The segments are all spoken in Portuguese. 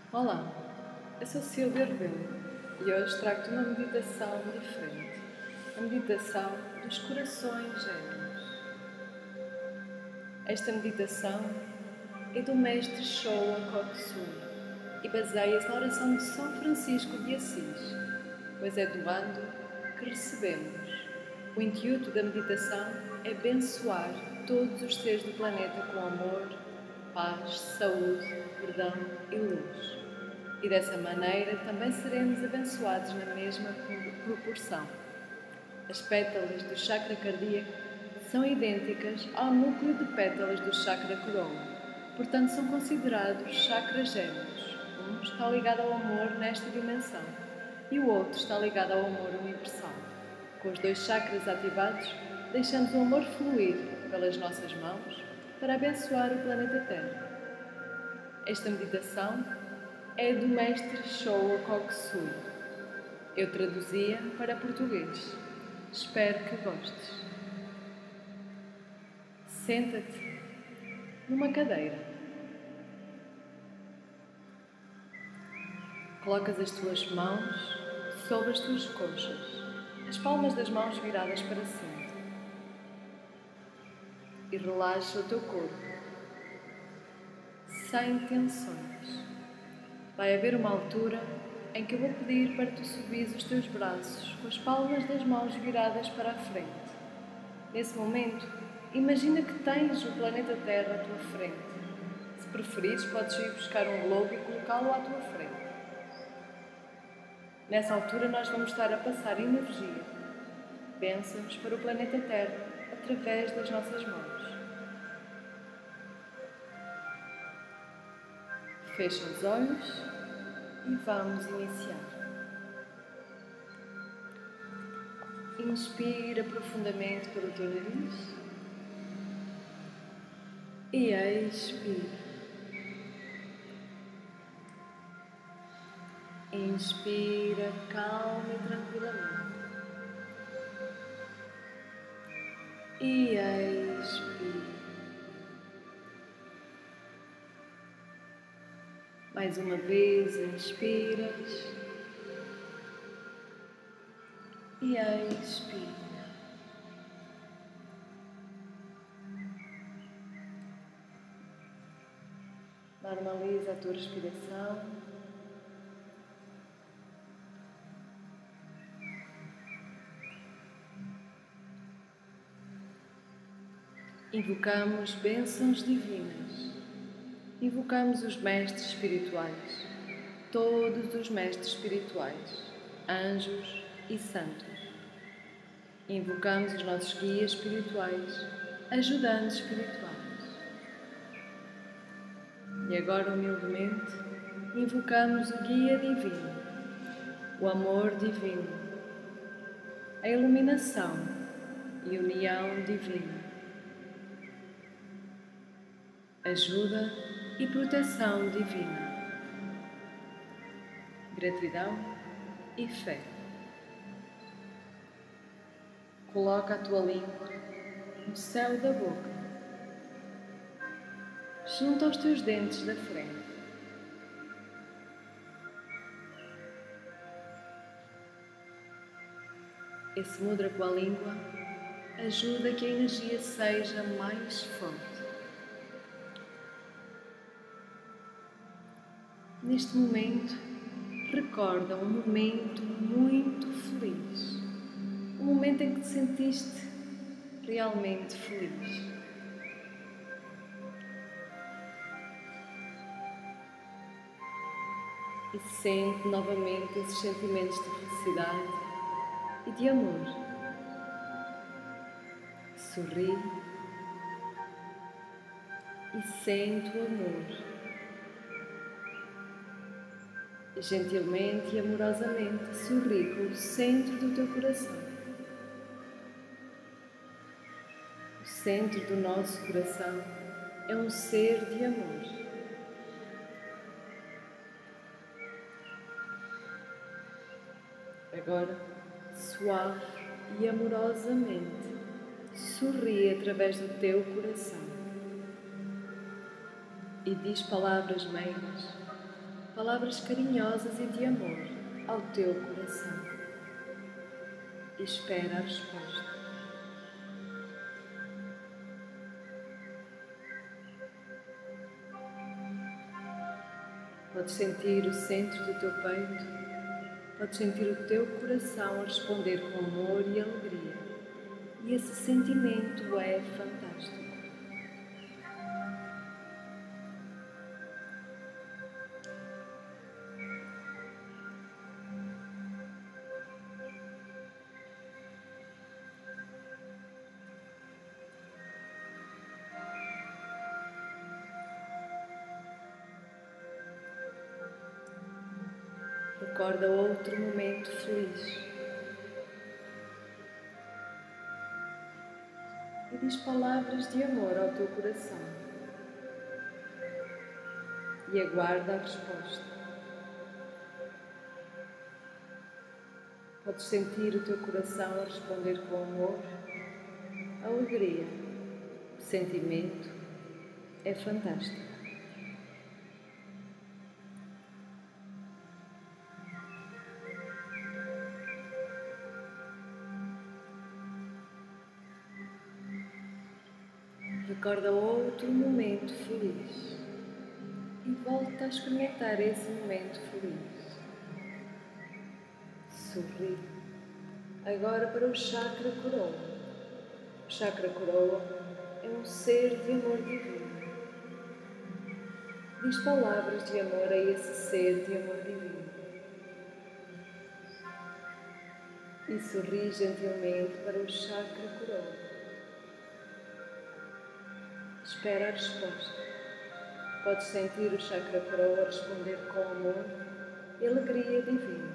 Olá, eu sou Silvia Rebelo e hoje trago-te uma meditação diferente, a meditação dos corações gêmeos. Esta meditação é do mestre Showa Kokusui e baseia-se na oração de São Francisco de Assis, pois é doando que recebemos. O intuito da meditação é abençoar todos os seres do planeta com amor, paz, saúde, perdão e luz. E dessa maneira também seremos abençoados na mesma proporção. As pétalas do chakra cardíaco são idênticas ao núcleo de pétalas do chakra coroa, portanto são considerados chakras gêmeos. Um está ligado ao amor nesta dimensão e o outro está ligado ao amor universal. Com os dois chakras ativados, deixamos o amor fluir pelas nossas mãos para abençoar o planeta Terra. Esta meditação é do mestre Showa Kokusui. Eu traduzia para português. Espero que gostes. Senta-te numa cadeira. Colocas as tuas mãos sobre as tuas coxas, as palmas das mãos viradas para cima. E relaxa o teu corpo, sem tensões. Vai haver uma altura em que eu vou pedir para tu subires os teus braços com as palmas das mãos viradas para a frente. Nesse momento, imagina que tens o planeta Terra à tua frente. Se preferires, podes ir buscar um globo e colocá-lo à tua frente. Nessa altura, nós vamos estar a passar energia, bênçãos para o planeta Terra através das nossas mãos. Fecha os olhos e vamos iniciar. Inspira profundamente pelo teu nariz e expira. Inspira calma e tranquilamente e expira. Mais uma vez, inspiras e expira. Normaliza a tua respiração. Invocamos bênçãos divinas. Invocamos os mestres espirituais, todos os mestres espirituais, anjos e santos. Invocamos os nossos guias espirituais, ajudantes espirituais. E agora, humildemente, invocamos o guia divino, o amor divino, a iluminação e união divina, ajuda e proteção divina, gratidão e fé. Coloca a tua língua no céu da boca, junto aos teus dentes da frente. Esse mudra com a língua ajuda a que a energia seja mais forte. Neste momento, recorda um momento muito feliz, um momento em que te sentiste realmente feliz. E sente novamente esses sentimentos de felicidade e de amor. Sorri e sente o amor. E gentilmente e amorosamente sorri com o centro do teu coração. O centro do nosso coração é um ser de amor. Agora, suave e amorosamente, sorri através do teu coração e diz palavras meigas palavras carinhosas e de amor ao teu coração. E espera a resposta. Podes sentir o centro do teu peito, podes sentir o teu coração a responder com amor e alegria. E esse sentimento é fantástico. Recorda outro momento feliz e diz palavras de amor ao teu coração e aguarda a resposta. Podes sentir o teu coração a responder com amor, alegria. O sentimento é fantástico. Recorda outro momento feliz e volta a experimentar esse momento feliz. Sorri agora para o chakra coroa. O chakra coroa é um ser de amor divino. Diz palavras de amor a esse ser de amor divino. E sorri gentilmente para o chakra coroa. Espera a resposta. Podes sentir o chakra coroa responder com amor e alegria divina.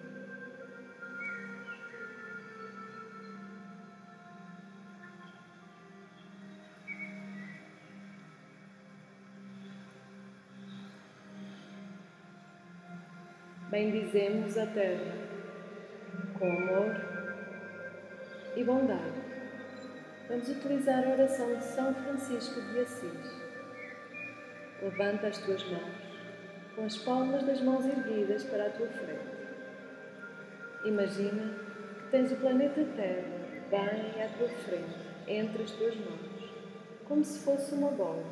Bendizemos a terra com amor e bondade. Vamos utilizar a oração de São Francisco de Assis. Levanta as tuas mãos, com as palmas das mãos erguidas para a tua frente. Imagina que tens o planeta Terra bem à tua frente, entre as tuas mãos, como se fosse uma bola.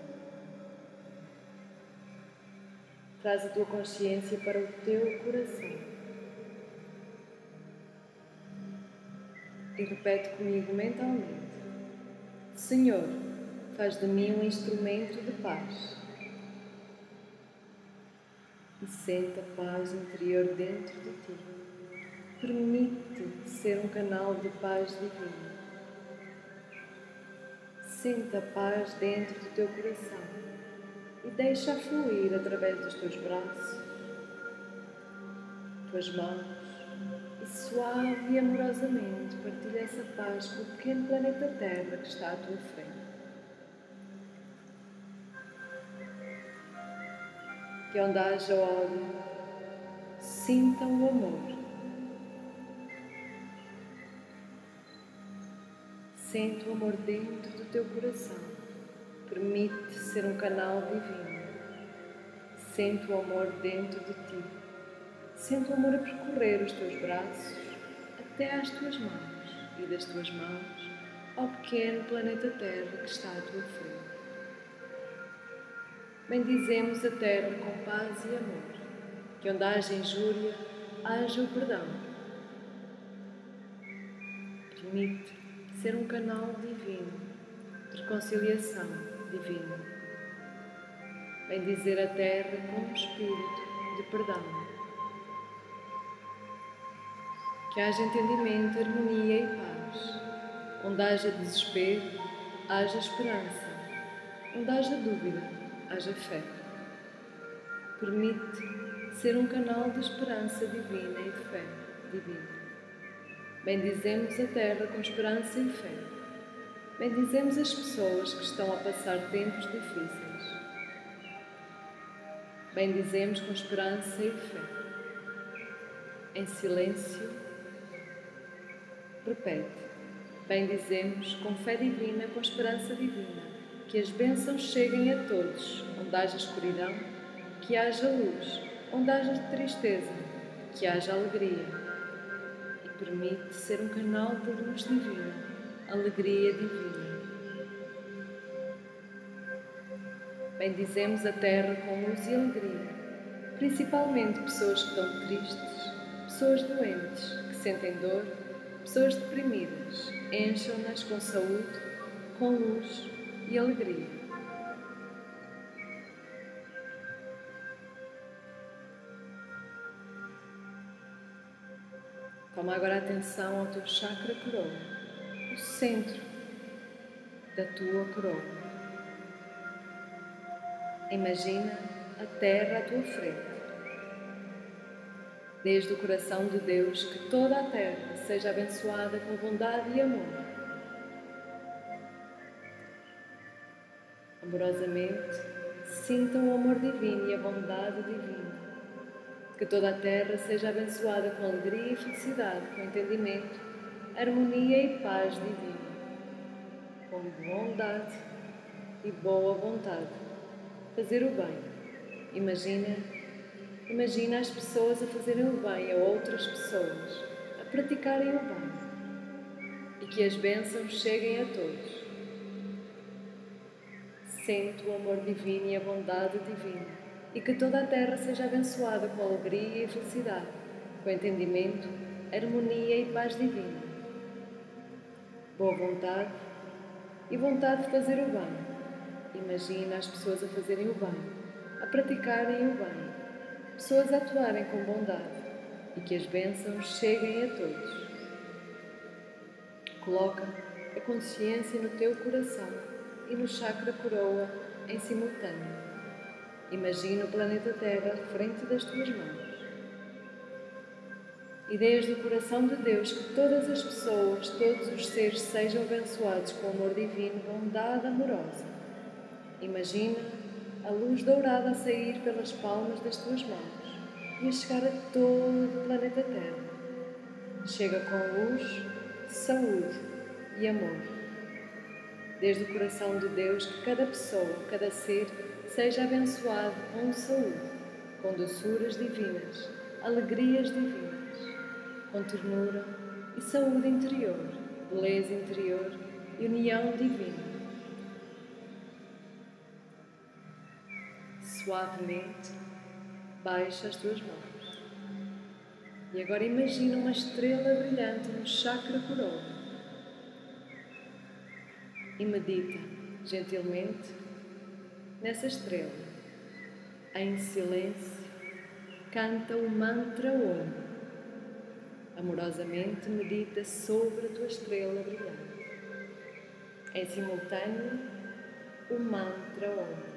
Traz a tua consciência para o teu coração. E repete comigo mentalmente: Senhor, faz de mim um instrumento de paz. E sente a paz interior dentro de ti. Permite ser um canal de paz divina. Sente a paz dentro do teu coração e deixa fluir através dos teus braços, tuas mãos, e suave e amorosamente partilha essa paz com o pequeno planeta Terra que está à tua frente. Que onde haja ódio, sinta o amor. Sente o amor dentro do teu coração. Permite ser um canal divino. Sente o amor dentro de ti. Sente o amor a percorrer os teus braços até às tuas mãos e das tuas mãos ao pequeno planeta Terra que está à tua frente. Bendizemos a Terra com paz e amor. Que onde haja injúria, haja o perdão. Permite ser um canal divino, de reconciliação divina. Bendizer a Terra com um espírito de perdão. Que haja entendimento, harmonia e paz. Onde haja desespero, haja esperança. Onde haja dúvida, haja fé. Permite ser um canal de esperança divina e de fé divina. Bendizemos a Terra com esperança e fé. Bendizemos as pessoas que estão a passar tempos difíceis. Bendizemos com esperança e fé. Em silêncio, repete. Bendizemos com fé divina, com esperança divina, que as bênçãos cheguem a todos, onde haja escuridão, que haja luz, onde haja tristeza, que haja alegria. E permite ser um canal de luz divina, alegria divina. Bendizemos a terra com luz e alegria, principalmente pessoas que estão tristes, pessoas doentes, que sentem dor, pessoas deprimidas. Encham-nas com saúde, com luz e alegria. Toma agora atenção ao teu chakra coroa, o centro da tua coroa. Imagina a terra à tua frente. Desde o coração de Deus, que toda a terra seja abençoada com bondade e amor. Amorosamente, sintam o amor divino e a bondade divina. Que toda a terra seja abençoada com alegria e felicidade, com entendimento, harmonia e paz divina. Com bondade e boa vontade. Fazer o bem. Imagina as pessoas a fazerem o bem a outras pessoas, a praticarem o bem. E que as bênçãos cheguem a todos. Sente o amor divino e a bondade divina, e que toda a terra seja abençoada com alegria e felicidade, com entendimento, harmonia e paz divina. Boa vontade e vontade de fazer o bem. Imagina as pessoas a fazerem o bem, a praticarem o bem, pessoas a atuarem com bondade, e que as bênçãos cheguem a todos. Coloca a consciência no teu coração e no chakra coroa em simultâneo. Imagina o planeta Terra à frente das tuas mãos. E desde o coração de Deus que todas as pessoas, todos os seres sejam abençoados com amor divino, bondade amorosa. Imagina a luz dourada a sair pelas palmas das tuas mãos e a chegar a todo o planeta Terra. Chega com luz, saúde e amor. Desde o coração de Deus que cada pessoa, cada ser, seja abençoado com saúde, com doçuras divinas, alegrias divinas, com ternura e saúde interior, beleza interior e união divina. Suavemente, baixa as tuas mãos. E agora imagina uma estrela brilhante no chakra coroa. E medita, gentilmente, nessa estrela. Em silêncio, canta o mantra Om. Amorosamente medita sobre a tua estrela brilhante. Em simultâneo, o mantra Om.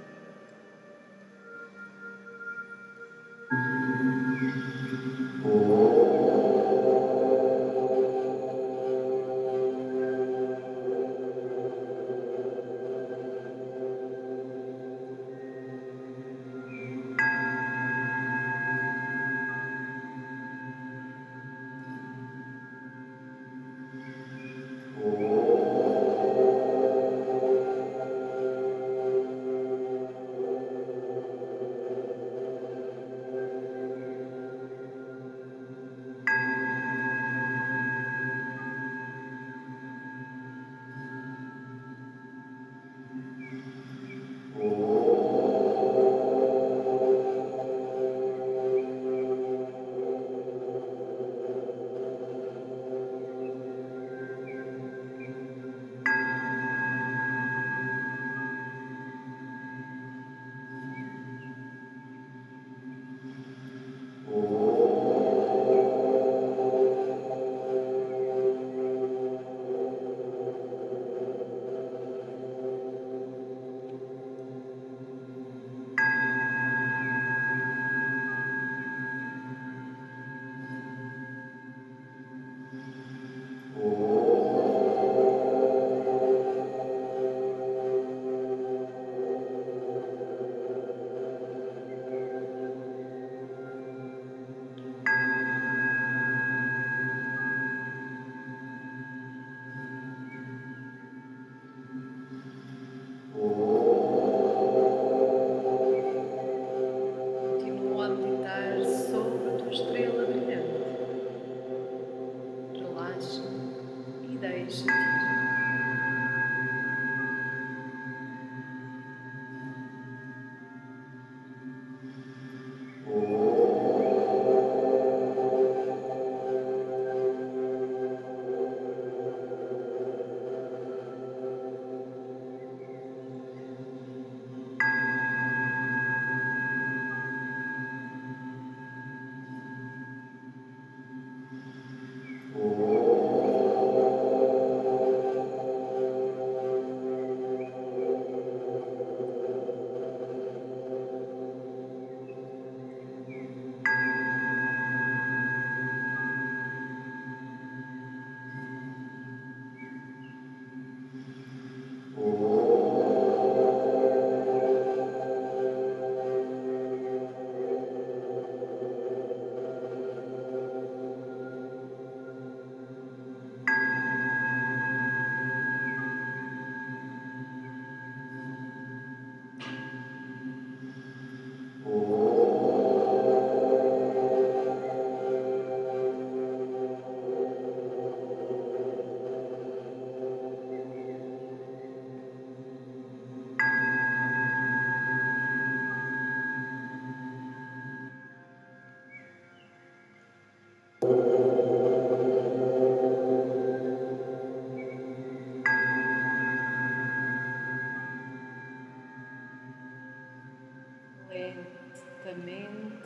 Lentamente,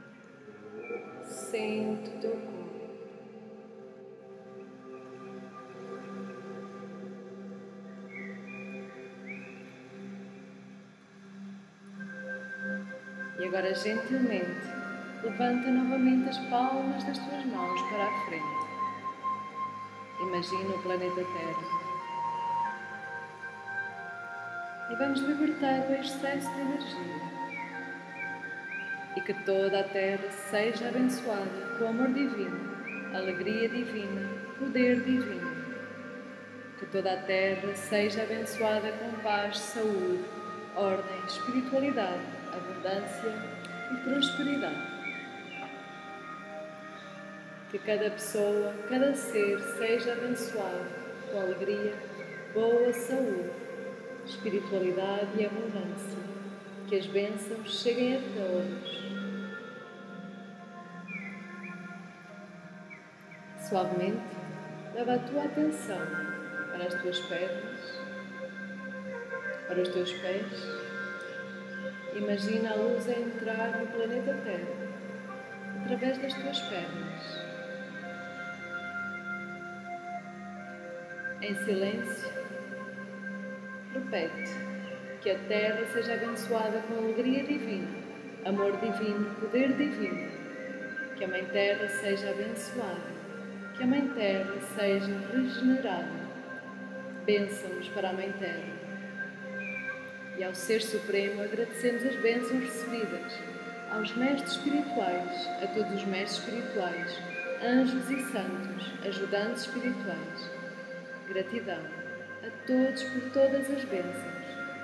sente o teu corpo. E agora, gentilmente, levanta novamente as palmas das tuas mãos para a frente. Imagina o planeta Terra. E vamos libertar o excesso de energia. E que toda a Terra seja abençoada com amor divino, alegria divina, poder divino. Que toda a Terra seja abençoada com paz, saúde, ordem, espiritualidade, abundância e prosperidade. Que cada pessoa, cada ser seja abençoado com alegria, boa saúde, espiritualidade e abundância. Que as bênçãos cheguem a todos. Suavemente, leva a tua atenção para as tuas pernas, para os teus pés. Imagina a luz a entrar no planeta Terra, através das tuas pernas. Em silêncio, repete que a Terra seja abençoada com alegria divina, amor divino, poder divino. Que a Mãe Terra seja abençoada. Que a Mãe Terra seja regenerada. Bênçãos para a Mãe Terra. E ao Ser Supremo agradecemos as bênçãos recebidas, aos Mestres Espirituais, a todos os Mestres Espirituais, anjos e santos, ajudantes espirituais. Gratidão a todos por todas as bênçãos.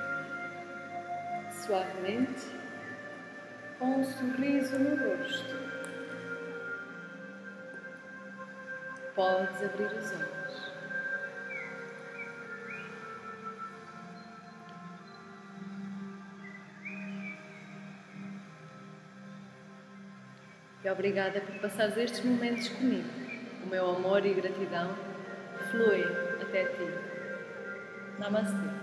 Suavemente, com um sorriso no rosto, podes abrir os olhos. E obrigada por passares estes momentos comigo. O meu amor e gratidão fluem até ti. Namastê.